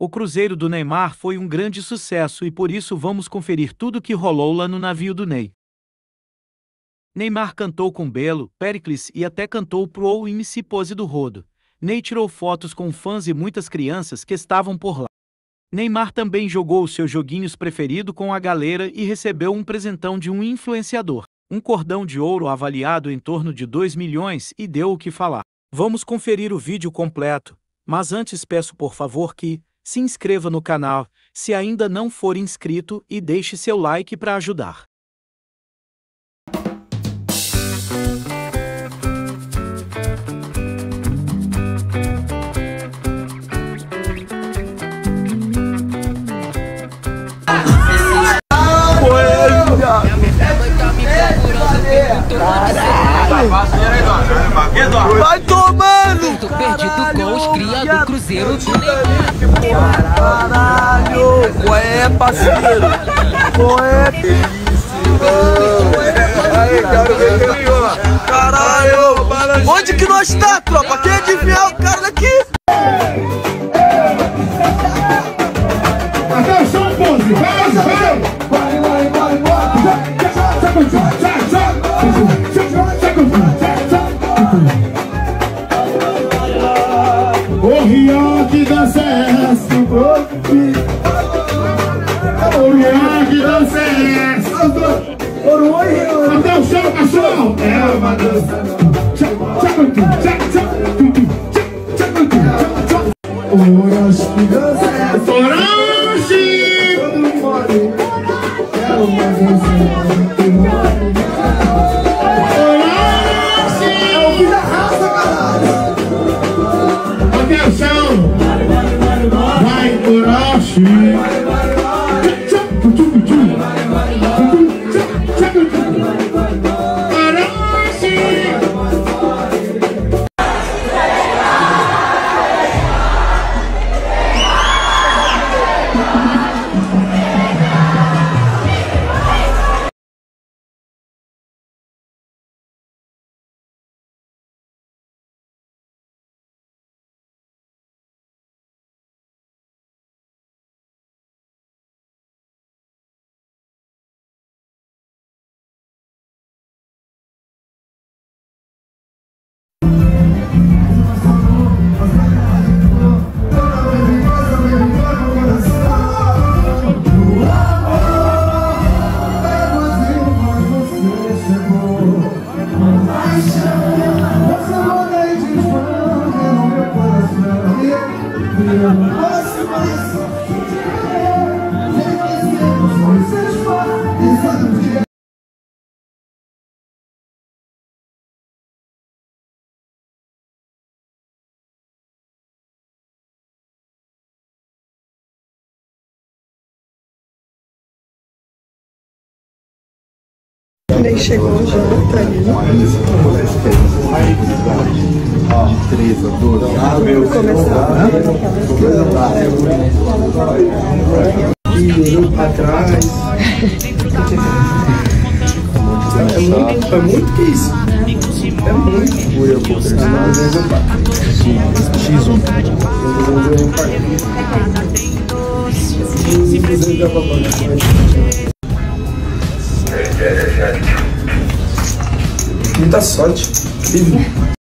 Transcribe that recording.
O cruzeiro do Neymar foi um grande sucesso e por isso vamos conferir tudo que rolou lá no navio do Ney. Neymar cantou com Belo, Péricles e até cantou pro MC Pose do Rodo. Ney tirou fotos com fãs e muitas crianças que estavam por lá. Neymar também jogou os seus joguinhos preferidos com a galera e recebeu um presentão de um influenciador, um cordão de ouro avaliado em torno de 2 milhões e deu o que falar. Vamos conferir o vídeo completo, mas antes peço por favor que se inscreva no canal, se ainda não for inscrito, e deixe seu like para ajudar. Vai tomando! Tô perdido com os cria do Cruzeiro do Neymar. Caralho! Qual é, parceiro? Qual é, caralho! Onde que nós tá, tropa? Quem adivinhar o cara daqui? Atenção, pose! O Rio que dança é essa? O Rio que dança é essa? Atenção, cachorro! É uma dança. Orochi que dança é essa? Orochi! É uma dança. Vai, Orochi! Nem chegou já, tá ali. De 3 a 12. Vamos começar. E olhou pra trás. É muito isso. É muito. Fui eu conversar, às vezes eu bato. X1. Muita sorte.